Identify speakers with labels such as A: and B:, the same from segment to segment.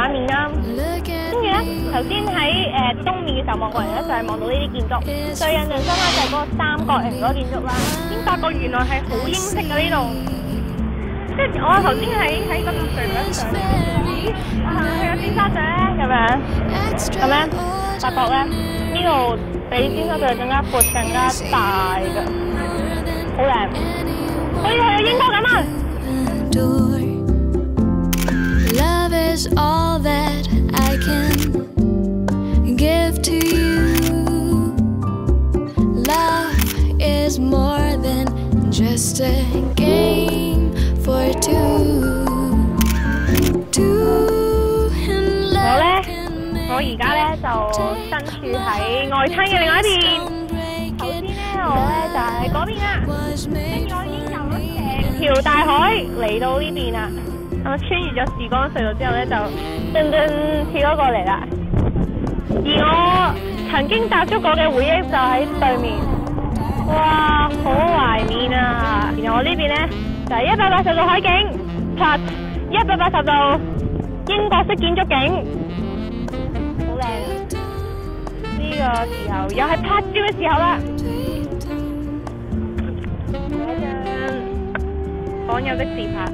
A: 畫面啦。跟住咧，頭先喺東面嘅時候望過嚟咧，就係望到呢啲建築。最印象深刻就係嗰個三角形嗰個建築啦。先發覺原來係好英式嘅呢度。即係我頭先喺嗰度上一上，咦？去咗尖沙咀咧咁樣，咁咧發覺咧呢度比尖沙咀更加闊、更加大嘅，好靚，好似去英國咁啊！Love is all that I can give to you. Love is more than just a game for two. 我而家咧就身處喺外灘嘅另外一邊。頭先咧我咧就喺嗰邊啦，跟住我已經遊咗成條大海嚟到呢邊啦。我穿越咗時光隧道之後咧，就跳咗過嚟啦。而我曾經踏足過嘅回憶就喺對面，哇，好懷念啊！然後我呢邊咧就係180度海景 plus 180度英國式建築景，好靚啊！呢個時候又係拍照嘅時候啦，有一張罕有的自拍。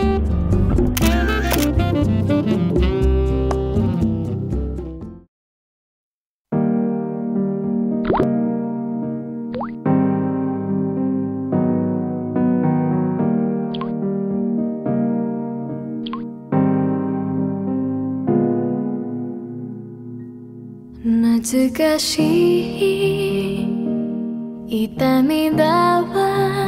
A: 懐かしい痛みだわ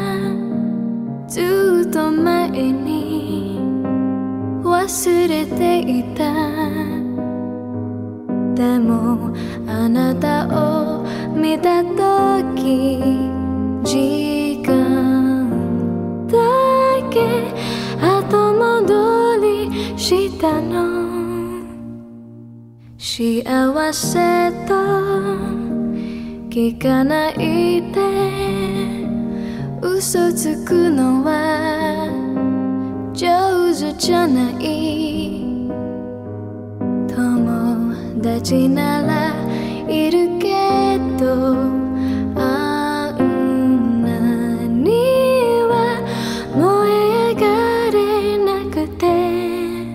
A: ずっと前に忘れていたでもあなたを見たとき時間だけ後戻りしたの幸せと聞かないで嘘つくのは上手じゃない友達ならいるけどあんなには燃え上がれなくて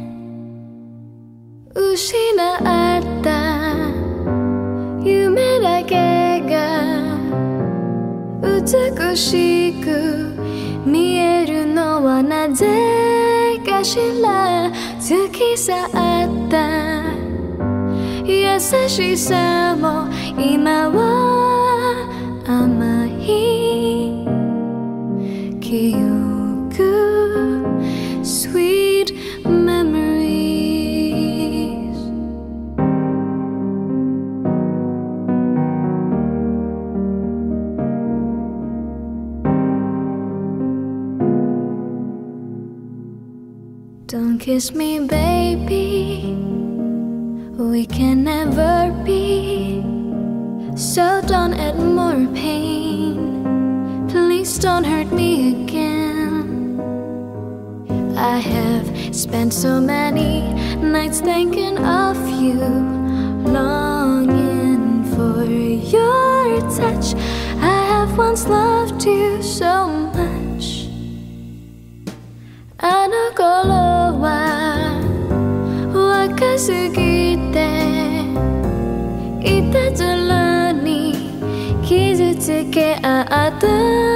A: 失った夢だけが美しく見えるのはなぜかしら突き去った優しさも今は甘い記憶 Sweet memories Don't kiss me, baby. We can never be. So don't add more pain. Please don't hurt me again. I have spent so many nights thinking of you, longing for your touch. I have once loved you so much. あの頃は若すぎていたずらに傷つけ合った